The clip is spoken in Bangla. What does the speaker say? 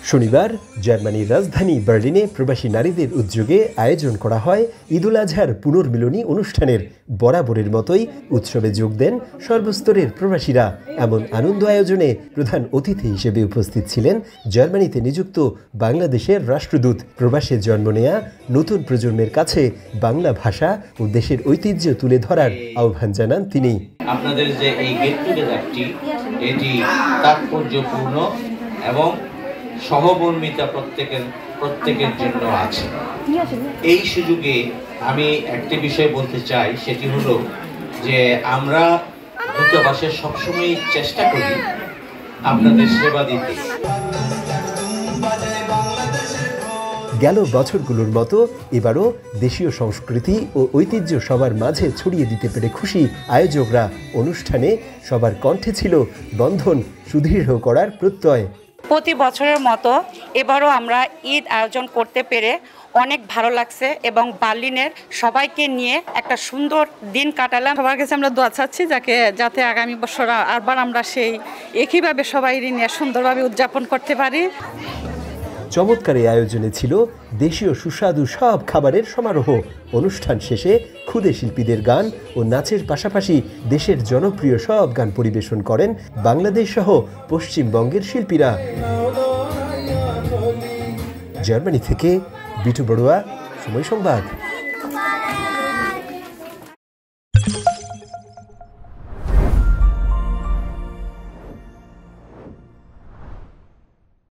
শনিবার জার্মানির রাজধানী বার্লিনে প্রবাসী নারীদের উদ্যোগে আয়োজন করা হয় ঈদুল আজহার পুনর্মিলনী অনুষ্ঠানের। বরাবরের মতোই উৎসবে যোগ দেন সর্বস্তরের প্রবাসীরা। এমন আনন্দ আয়োজনে প্রধান অতিথি হিসেবে উপস্থিত ছিলেন জার্মানিতে নিযুক্ত বাংলাদেশের রাষ্ট্রদূত। প্রবাসে জন্ম নেয়া নতুন প্রজন্মের কাছে বাংলা ভাষা ও দেশের ঐতিহ্য তুলে ধরার আহ্বান জানান তিনি। আপনাদের যে এই গেট টুগেদারটি এটি তাৎপর্যপূর্ণ এবং সহমর্মিতা প্রত্যেকের জন্য আছে। এই সুযোগে আমি একটি বিষয় বলতে চাই, সেটি হলো যে আমরা দূতাবাসে সবসময় চেষ্টা করি আপনাদের সেবা দিতে। গেল বছরগুলোর মতো এবারও দেশীয় সংস্কৃতি ও ঐতিহ্য সবার মাঝে ছড়িয়ে দিতে পেরে খুশি আয়োজকরা। অনুষ্ঠানে সবার কণ্ঠে ছিল বন্ধন সুদৃঢ় করার প্রত্যয়। প্রতি বছরের মতো এবারও আমরা ঈদ আয়োজন করতে পেরে অনেক ভালো লাগছে এবং বার্লিনের সবাইকে নিয়ে একটা সুন্দর দিন কাটালাম। সবার কাছে আমরা দোয়া চাচ্ছি যাতে আগামী বছর আবার আমরা সেই একইভাবে সবাই নিয়ে সুন্দরভাবে উদযাপন করতে পারি। চমৎকার এই আয়োজনে ছিল দেশীয় সুস্বাদু সব খাবারের সমারোহ। অনুষ্ঠান শেষে ক্ষুদে শিল্পীদের গান ও নাচের পাশাপাশি দেশের জনপ্রিয় সব গান পরিবেশন করেন বাংলাদেশ সহ পশ্চিমবঙ্গের শিল্পীরা। জার্মানি থেকে বিটু বড়ুয়া, সময় সংবাদ।